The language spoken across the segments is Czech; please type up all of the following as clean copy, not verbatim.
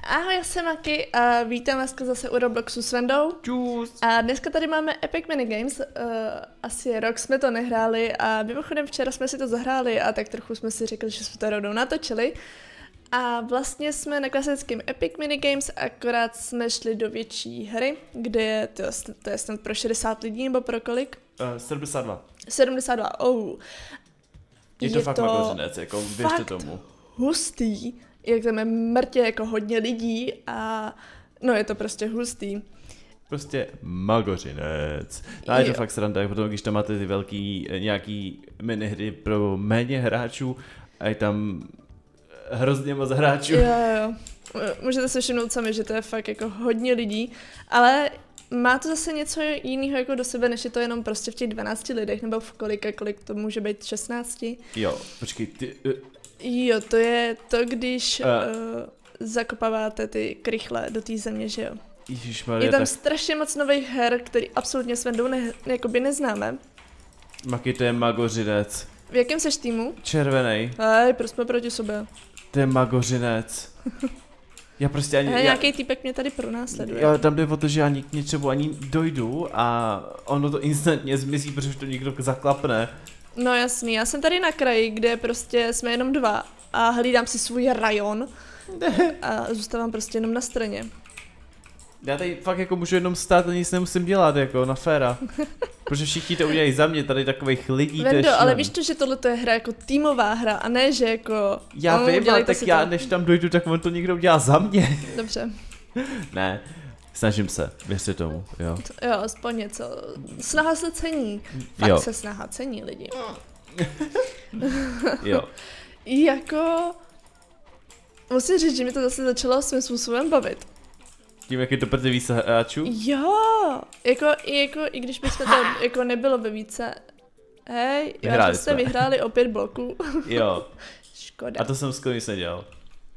Ahoj, já jsem Maki a vítám vás zase u Robloxu s Vendou. Čus. A dneska tady máme Epic Minigames, asi rok jsme to nehráli a mimochodem včera jsme si to zahráli a tak trochu jsme si řekli, že jsme to rovnou natočili. A vlastně jsme na klasickém Epic Minigames, akorát jsme šli do větší hry, kde je, to je snad pro 60 lidí nebo pro kolik? 72. 72, Je to fakt magořinec, jako věřte tomu. Hustý, jak tam je mrtě jako hodně lidí a no je to prostě hustý. Prostě magořinec. A je to fakt sranda, jak potom, když tam máte ty velký nějaký minihry pro méně hráčů a je tam hrozně moc hráčů. Jo. Můžete si všimnout sami, že to je fakt jako hodně lidí, ale má to zase něco jiného jako do sebe, než je to jenom prostě v těch 12 lidech, nebo v kolik to může být 16? Jo, počkej, ty... Jo, to je to, když zakopáváte ty krychle do té země, že jo? Ježišmarja, Je tam tak... strašně moc nových her, který absolutně s Vendou jakoby neznáme. Maki, to je magořinec. V jakém seš týmu? Červenej. Hej, proč jsme proti sobě? To je magořinec. Já prostě ani... Nějaký týpek mě tady pronásleduje. Já tam jde o to, že já k něčemu ani dojdu a ono to instantně zmizí, protože to někdo zaklapne. No jasný, já jsem tady na kraji, kde prostě jsme jenom dva a hlídám si svůj rajon a zůstávám prostě jenom na straně. Já tady fakt jako můžu jenom stát a nic nemusím dělat, jako na féra. Protože všichni to udělají za mě, tady takových lidí. Vendo, ale víš to, že tohle je hra jako týmová hra a ne, že jako... Já vím, ale tak já než tam dojdu, tak on to někdo udělá za mě. Dobře. Ne, snažím se, věřte tomu, jo. Jo, aspoň něco. Snaha se cení. Fakt jo. Se snaha cení lidi. Jo. Jako... Musím říct, že mi to zase začalo svým způsobem bavit. Tím, jak je to proti více hráčů? Jo, i když bychom to jako nebylo ve více. Hej, jo, jste vyhráli o 5 bloků. Jo. Škoda. A to jsem skoro nic nedělal.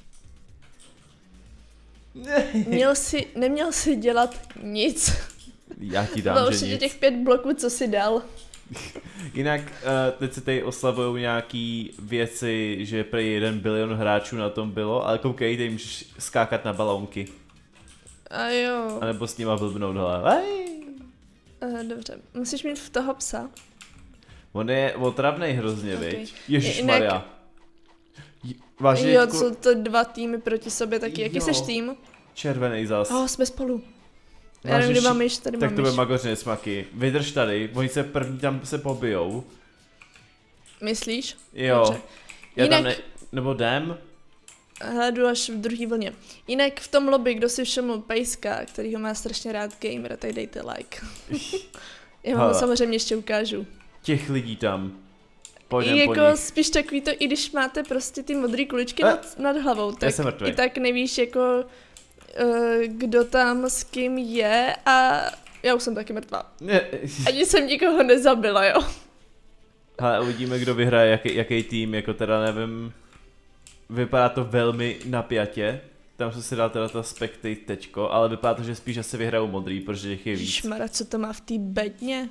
Neměl si dělat nic. Já ti dám, bylo že určitě nic. těch 5 bloků, co si dal. Jinak teď se tady oslavujou nějaký věci, že prý 1 bilion hráčů na tom bylo, ale koukej, tady můžeš skákat na balónky. A jo. A nebo s nima blbnout, hele. Dobře, musíš mít v toho psa. On je otravnej hrozně, okay. Viď? Ježišmarja. Vážně, jo, jsou to 2 týmy proti sobě taky. Jaký seš tým? Červený zas. Jsme spolu. Já nevím, kde mám myš, tady mám myš. Tak to bude magořinec, Maki. Vydrž tady, oni se první tam se pobijou. Myslíš? Jo. Dobře. Já jinak... tam nebo jdem? Hledu až v druhý vlně. Jinak v tom lobby, kdo si všiml Pejska, kterýho má strašně rád gamer, tak dejte like. Já vám samozřejmě ještě ukážu. Těch lidí tam. Pojďem I jako po nich. spíš takový to, i když máte prostě ty modré kuličky nad hlavou, tak i tak nevíš jako kdo tam s kým je a já už jsem taky mrtvá. Ani jsem nikoho nezabila, jo. Hele, uvidíme, kdo vyhraje, jaký tým, jako teda nevím. Vypadá to velmi napjatě. Tam jsem si dal teda to spectate, ale vypadá to, že spíš asi vyhrajou modrý, protože jich je víc. Šmara, co to má v té bedně?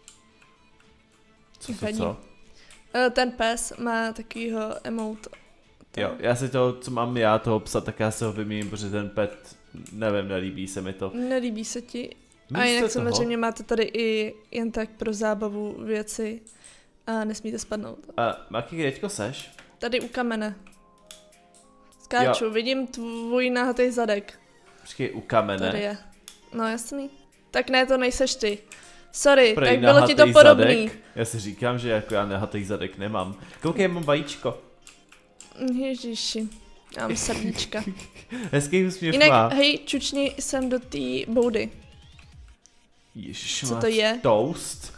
Co? Ten pes má takovýho emote. Jo, já si toho, co mám já, toho psa, tak já se ho vyměním, protože ten pet, nevím, nelíbí se mi to. Nelíbí se ti? A jinak samozřejmě máte tady i jen tak pro zábavu věci a nesmíte spadnout. Maki, kdeďko seš? Tady u kamene. Skáču, vidím tvůj nahatý zadek. Počkej, u kamene? Tady je. No jasný. Tak ne, to nejseš ty. Sorry, Prej, tak bylo ti to podobný. Zadek. Já si říkám, že jako já nahatý zadek nemám. Koukej, mám vajíčko. Ježiši, já mám srdíčka. Hezký úsměv jinak, má. Hej, čučni sem do té boudy. Ježiši, co to je? Toast.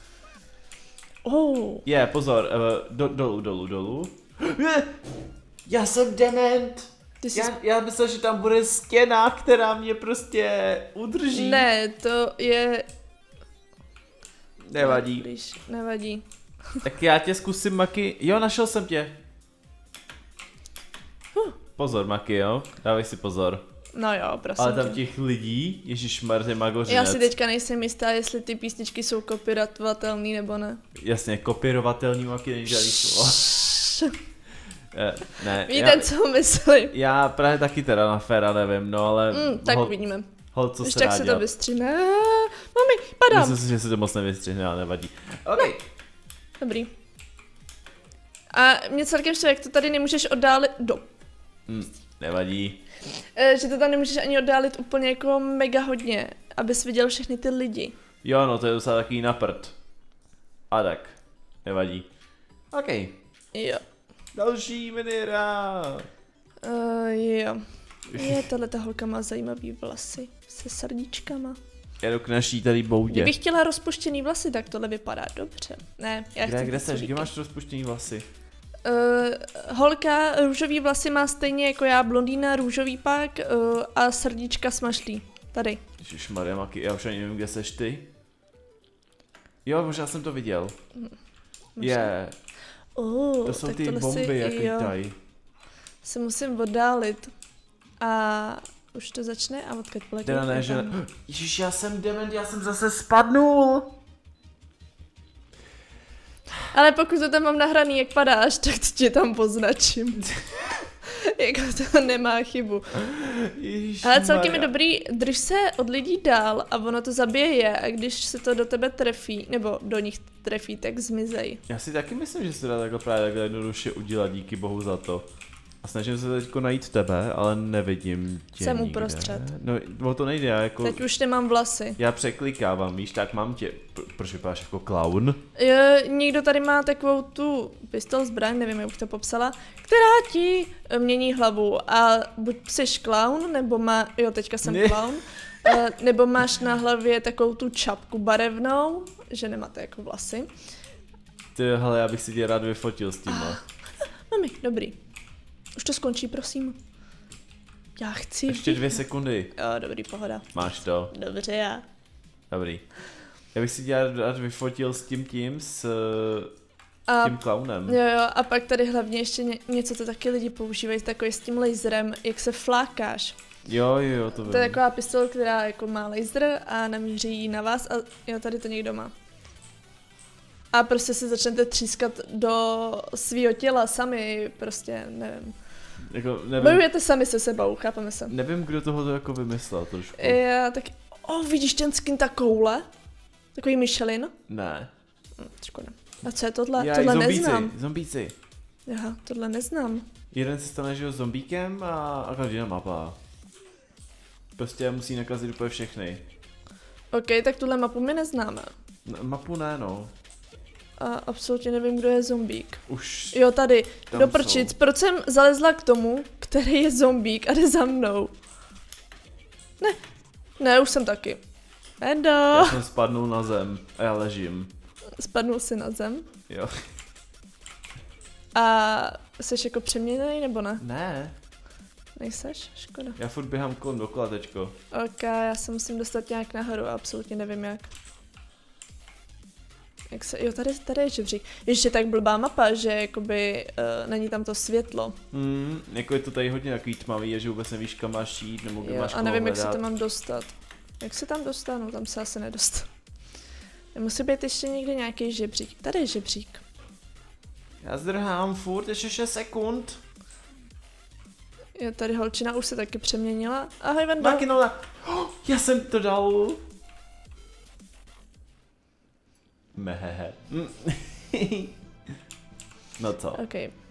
Pozor, dolů. Já jsem dement. Já myslel, že tam bude stěna, která mě prostě udrží. Ne, to je... Nevadí. Nevadí. Tak já tě zkusím, Maki. Jo, našel jsem tě. Pozor, Maki, jo? Dávej si pozor. No jo, prosím. Ale tam těch lidí, ježišmar, je magořinec. Já si teďka nejsem jistá, jestli ty písničky jsou kopírovatelný nebo ne. Jasně, kopírovatelný, Maki, nedělí slovo. Ne, Víte, co myslím. já právě taky teda na féra nevím, no ale... Tak uvidíme. Co Když se tak dá se dělat. to vystřihne. Mami, padám. Myslím si, že se to moc nevystřihne, ale nevadí. OK. Dobrý. A mě celkem štve, jak to tady nemůžeš oddálit Nevadí. že to tam nemůžeš ani oddálit úplně jako mega hodně, abys viděl všechny ty lidi. Jo, no to je docela takový na prd. A tak. Nevadí. OK. Jo. Další minihra. Jo. Tahleta holka má zajímavý vlasy se srdíčkama. Jedu k naší tady boudě. Kdybych chtěla rozpuštěný vlasy, tak tohle vypadá dobře. Ne, já chci Kde seš? Kde máš rozpuštěný vlasy? Holka růžový vlasy má stejně jako já, blondýna, růžový pak a srdíčka smažlí. Tady. Ježišmarja, Maki, já už ani nevím, kde seš ty. Jo, možná jsem to viděl. Je. To jsou ty bomby, jak lítají. Se musím oddálit. A už to začne a odkud poletí. Teda ne, že... Ježiš, já jsem dement, já jsem zase spadnul. Ale pokud to tam mám nahraný, jak padáš, tak to tě tam poznačím. Jako to nemá chybu. Ale celkem je dobrý, drž se od lidí dál a ono to zabije a když se to do tebe trefí, nebo do nich trefí, tak zmizej. Já si taky myslím, že se dá takhle právě takhle jednoduše udělat, díky bohu za to. A snažím se teďko najít tebe, ale nevidím tě Jsem nikde. uprostřed. No, o to nejde, já jako... Teď už nemám vlasy. Já překlikávám, víš, tak mám tě... Proč vypadáš jako klaun? Někdo tady má takovou tu pistol zbraň, nevím, jak bych to popsala, která ti mění hlavu a buď jsi klaun, nebo teďka jsem klaun, nebo máš na hlavě takovou tu čapku barevnou, že nemáte jako vlasy. Hele, já bych si tě rád vyfotil s tím. Mami, dobrý. Už to skončí, prosím. Já chci... Ještě 2 sekundy. Jo, dobrý, pohoda. Máš to. Dobře, já. Dobrý. Já bych si tě rád vyfotil s tím s tím klaunem. Jo, a pak tady hlavně ještě něco, co taky lidi používají, takový s tím laserem, jak se flákáš. Jo, to vím. To je taková pistol, která jako má laser a namíří ji na vás a jo, tady to někdo má. A prostě si začnete třískat do svýho těla sami, prostě nevím. Jako, nevím. Bojujete sami se sebou, chápeme se. Nevím, kdo toho jako vymyslel trošku. Já tak... vidíš ten skin, ta koule? Takový Michelin? Ne. Škoda. A co je tohle? Tohle neznám. Zombíci. Aha, tohle neznám. Jeden se stane, že zombíkem a každý na mapa. Prostě musí nakazit úplně všechny. OK, tak tuhle mapu my neznáme. Mapu ne, no. A absolutně nevím, kdo je zombík. Už... Jo, tady. Tam Do prčic. jsou. Proč jsem zalezla k tomu, který je zombík a jde za mnou? Ne, už jsem taky. Endo. Já jsem spadnul na zem a já ležím. Spadnul si na zem. Jo. A jsi jako přeměněný nebo ne? Ne. Nejseš? Škoda. Já furt běhám kolem dokola, tečko. OK, já se musím dostat nějak nahoru a absolutně nevím jak. Jo, tady je žebřík. Ještě tak blbá mapa, že jakoby není tam to světlo. Jako je to tady hodně takový tmavý, že vůbec nevíš, kam máš jít, nebo kde máš a nevím, hledat. jak se tam mám dostat. Jak se tam dostanu? Tam se asi nedostanu. Musí být ještě někde nějaký žebřík. Tady je žebřík. Já zdrhám furt, ještě 6 sekund. Jo, tady holčina už se taky přeměnila. Ahoj, Vendo. Makinola. Já jsem to dal. Mehehe. No co? OK.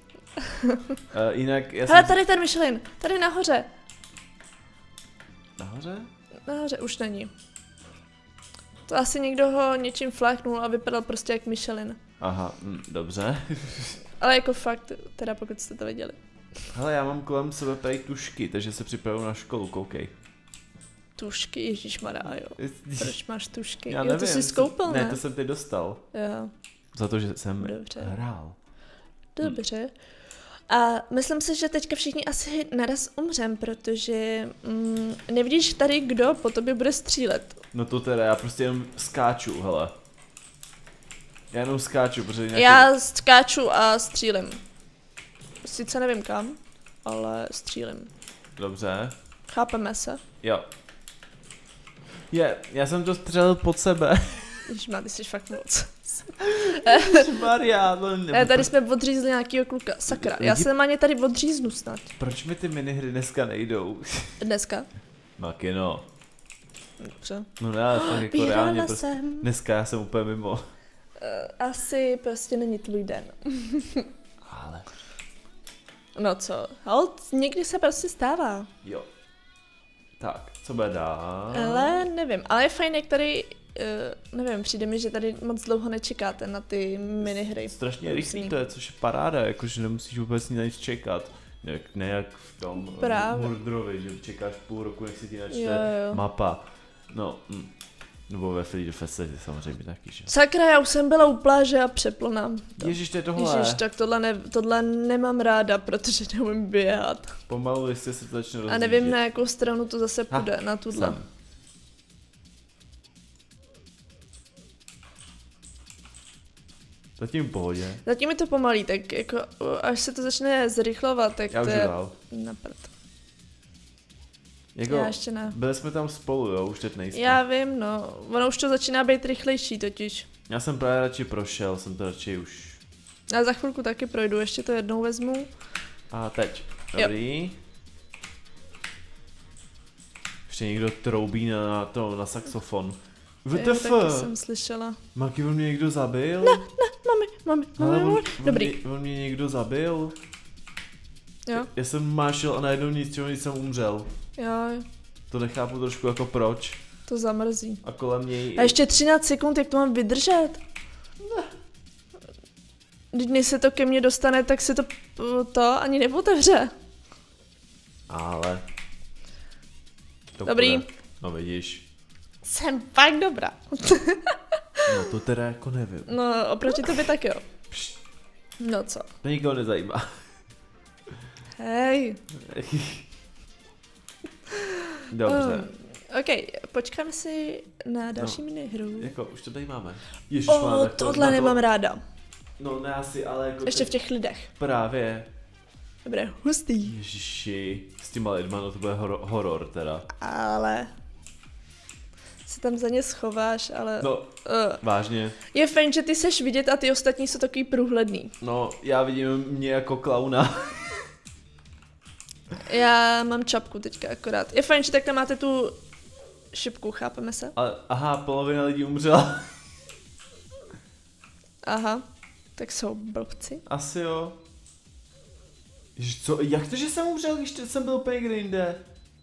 Jinak já Hele, jsem... tady ten Michelin. Tady nahoře. Nahoře? Nahoře už není. To asi někdo ho něčím fláknul a vypadal prostě jak Michelin. Aha, dobře. Ale jako fakt, teda pokud jste to viděli. Hele, já mám kolem sebe tady tušky, takže se připravuju na školu, koukej. Tušky, ježišmarja, jo. Proč máš tušky? Já jo, nevím, to jsi skoupil, ne? Ne, to jsem teď dostal. Jo. Za to, že jsem Dobře. hrál. Dobře. A myslím si, že teďka všichni asi naraz umřem, protože nevidíš tady, kdo po tobě bude střílet. No to teda, já prostě jenom skáču, hele. Já jenom skáču, protože nějaký... Já skáču a střílím. Sice nevím kam, ale střílím. Dobře. Chápeme se? Jo. Já jsem to střelil pod sebe. Ježišmá, ty jsi fakt moc. Maria, Tady jsme odřízli nějakýho kluka. Sakra, já se ani tady odříznu snad. Proč mi ty minihry dneska nejdou? Dneska? Makino. Dobře. No ne, tak jako reálně prostě. Jsem. Dneska já jsem úplně mimo. Asi prostě není tvůj den. Ale. No co, hold, někdy se prostě stává. Jo. Tak, co bude dál? Ale nevím, ale je fajn, jak tady, nevím, přijde mi, že tady moc dlouho nečekáte na ty minihry. Strašně rychlý to je, což je paráda, jakože nemusíš vůbec nic čekat. Ne jak v tom Mordrovi, že čekáš půl roku, než si ti načte mapa. No, nebo ve Free Feste samozřejmě taky, že? Sakra, já už jsem byla u pláže a přeplná. Ježiš, to je tohle. Ježiš, tak tohle nemám ráda, protože neumím běhat. Pomalu, jestli se to začne rozjíždět. A nevím, na jakou stranu to zase půjde, na tuhle. Sem. Zatím v pohodě. Zatím je to pomalý, tak jako až se to začne zrychlovat, tak já to už je dál. na prd. Jako, Já ještě ne. Byli jsme tam spolu, jo, už teď nejsme. Já vím, no. Ono už to začíná být rychlejší totiž. Já jsem právě radši prošel, jsem to radši už. Já za chvilku taky projdu, ještě to jednou vezmu. A teď, dobrý. Ještě někdo troubí na saxofon. Jo, taky jsem slyšela. Maki, on mě někdo zabil? Ne, mami. On mě někdo zabil? Jo. Já jsem mášel a najednou nic jsem umřel. Jo. To nechápu trošku jako proč. To zamrzí. A kolem něj... A ještě 13 sekund, jak to mám vydržet? Když se to ke mně dostane, tak se to ani neotevře. Ale... To dobrý. Bude. No vidíš. Jsem fakt dobrá. No to teda jako nevím. No oproti tobě tak jo. No co? To nikoho nezajímá. Hej. Dobře. OK, počkáme si na další minihru. Jako, už to tady máme. Ježiš, tohle nemám ráda. No ne asi, ale jako... Ještě v těch lidech. Právě. Dobré, hustý. Ježiši, s těma lidma, no to bude horor teda. Ale... se tam za ně schováš, ale... No, vážně. Je fajn, že ty seš vidět a ty ostatní jsou takový průhledný. No, já vidím mě jako klauna. Já mám čapku teďka akorát. Je fajn, že takhle máte tu šipku, chápeme se? Ale, aha, polovina lidí umřela. Aha, tak jsou blbci. Asi jo. Ježiš, co, jak to, že jsem umřel, když jsem byl úplně někde jinde?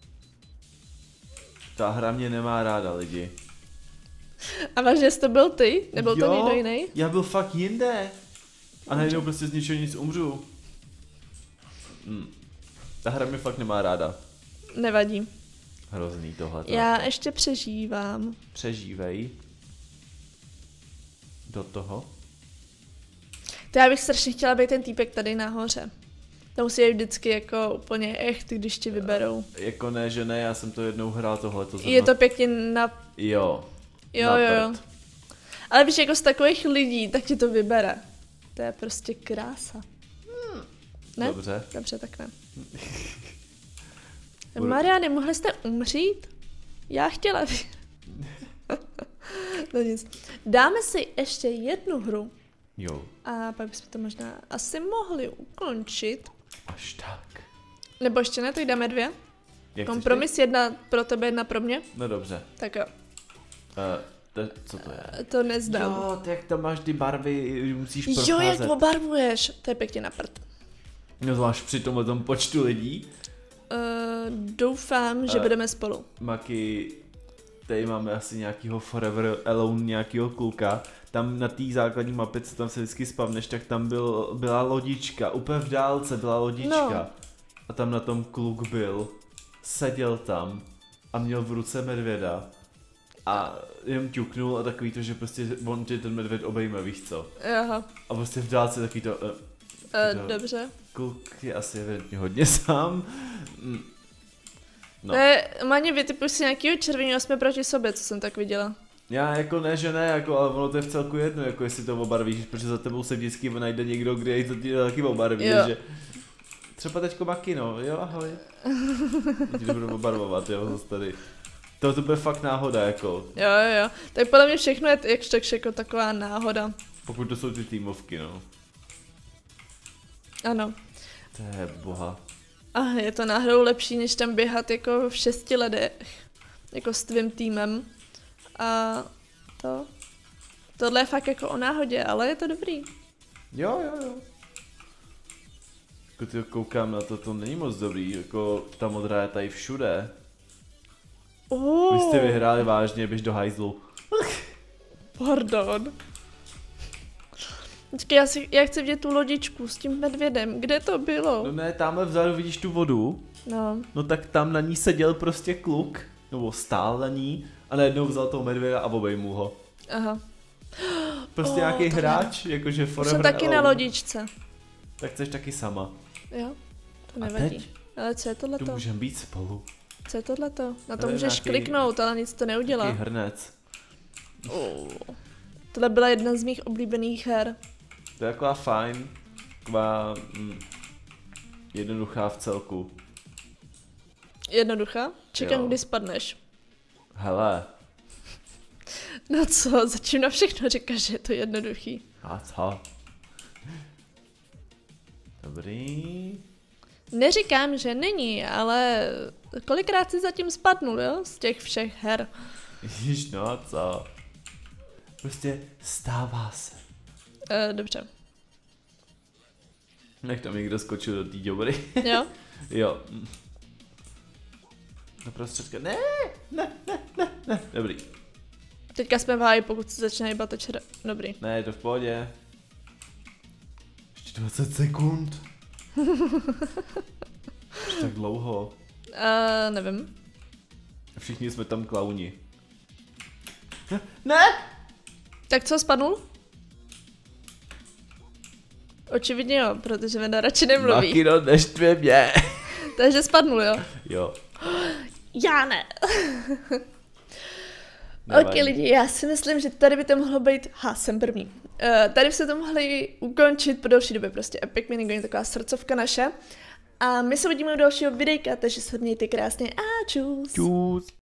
Ta hra mě nemá ráda, lidi. A vážně jsi to byl ty? Nebyl jo, to někdo jiný? Já byl fakt jinde. A najednou prostě z ničeho nic umřu. Ta hra mě fakt nemá ráda. Nevadí. Hrozný tohle. Já ještě přežívám. Přežívej. Do toho. To já bych strašně chtěla být ten týpek tady nahoře. To musí být vždycky jako úplně když ti vyberou. Jako ne, že ne, já jsem to jednou hrál tohleto. Je to pěkně na... Jo. Jo. Ale víš, jako z takových lidí, tak ti to vybere. To je prostě krása. Ne? Dobře. Dobře, tak ne. Maria, nemohli jste umřít? Já chtěla. No nic. Dáme si ještě jednu hru. Jo. A pak bychom to možná asi mohli ukončit. Až tak. Nebo ještě ne, tak dáme 2. Jak kompromis, 1 pro tebe, 1 pro mě. No dobře. Tak jo. Co to je? To neznám. Jo, jak tam máš ty barvy, musíš procházet. Jo, jak obarvuješ. To je pěkně na prd. No zvlášť při tom počtu lidí. Doufám, že budeme spolu. Maki, tady máme asi nějakýho Forever Alone, nějakýho kluka. Tam na té základní mapě, co tam se vždycky spavneš, tak tam byla lodička. Úplně v dálce byla lodička. No. A tam na tom kluk byl. Seděl tam a měl v ruce medvěda. A jen ťuknul a takový to, že prostě on tě ten medvěd obejme, víš co? Aha. A prostě v dálce takový to... Dobře. Kluk je asi evidentně hodně sám. No. Máně, vytipuj si nějakýho červeného, jsme proti sobě, co jsem tak viděla. Já jako ne, že ne, jako, ale ono to je v celku jedno, jako jestli to obarvíš, protože za tebou se vždycky najde někdo, kde to ti taky obarví, že... Třeba teďko Maki, no, jo, ahoj. Teď to budu obarvovat, jo, zase tady. To bude fakt náhoda, jako. Jo. Tak podle mě všechno je jakž jako taková náhoda. Pokud to jsou ty týmovky, no. Ano. To je boha. A je to náhodou lepší, než tam běhat jako v 6 ledech. Jako s tvým týmem. A tohle je fakt jako o náhodě, ale je to dobrý. Jo. Jako ty koukám na to není moc dobrý, jako ta modrá je tady všude. Vy jste vyhráli vážně, běž do hajzlu. Pardon. Počkej, já chci vidět tu lodičku s tím medvědem, kde to bylo? No ne, tamhle vzadu vidíš tu vodu. No. No tak tam na ní seděl prostě kluk, nebo stál na ní a najednou vzal toho medvěda a obejmul ho. Aha. Prostě nějaký hráč, jakože forever jsem taky alone. na lodičce. Tak chceš taky sama. Jo, to A nevadí. teď? Ale co je tohleto? Tu můžeme být spolu. Co je tohleto? Na to To je můžeš nějaký- kliknout, ale nic to neudělá. Taký hrnec. Tohle byla jedna z mých oblíbených her. To je taková fajn, taková jednoduchá v celku. Jednoduchá? Čekám, Jo. kdy spadneš. Hele, No co, zatím na všechno říkáš, že je to jednoduchý. a co? Dobrý. Neříkám, že není, ale kolikrát jsi zatím spadnul, jo? Z těch všech her. Ježiš, no co? Prostě stává se. Dobře. Nech tam někdo skočil do té děvory. Jo? Jo. Do prostředka. Ne. Dobrý. Teďka jsme v háji, pokud se začne hýbat točer. Dobrý. Ne, je to v pohodě. Ještě 20 sekund. Už tak dlouho. Nevím. Všichni jsme tam klauni. Ne! Tak co, spadnul? Očividně jo, protože Venda radši nemluví. Makino, neštve mě. Takže spadnul, jo? Jo. Já ne. Nevadí. Ok lidi, já si myslím, že tady by to mohlo být, jsem první. Tady by se to mohli ukončit po delší době, prostě Epic Minigame, taková srdcovka naše. A my se uvidíme u dalšího videjka, takže se mějte krásně a čus. Čus.